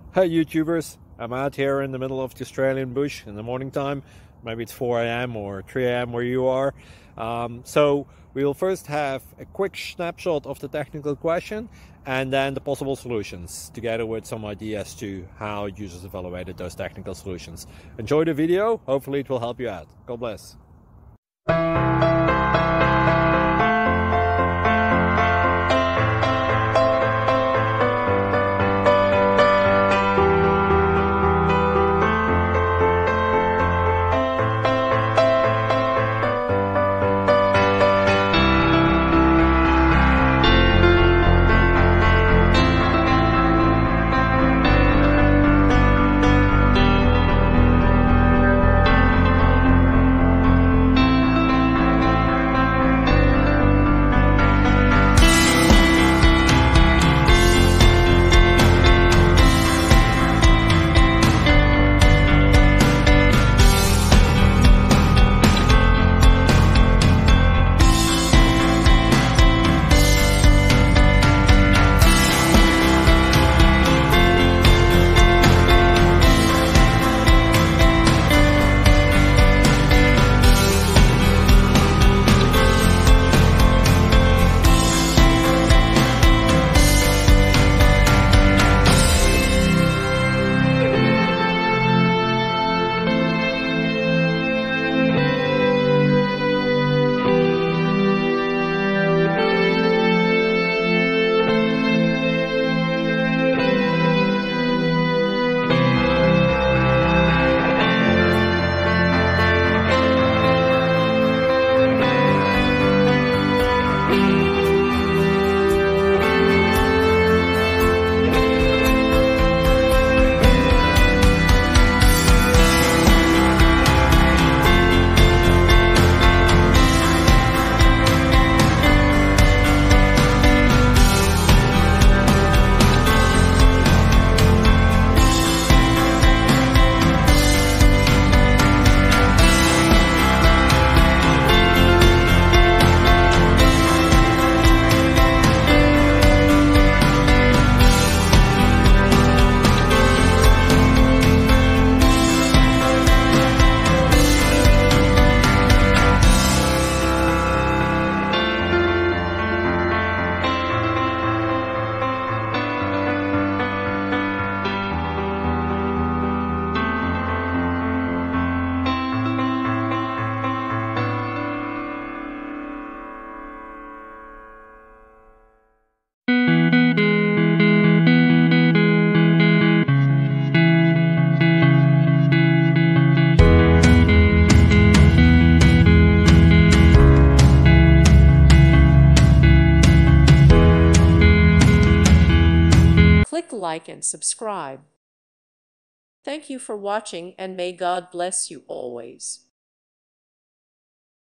Hey YouTubers, I'm out here in the middle of the Australian bush in the morning time. Maybe it's 4 a.m. or 3 a.m. where you are. So we will first have a quick snapshot of the technical question and then the possible solutions, together with some ideas to how users evaluated those technical solutions. Enjoy the video, hopefully it will help you out. God bless. Click like and subscribe. Thank you for watching, and may God bless you always.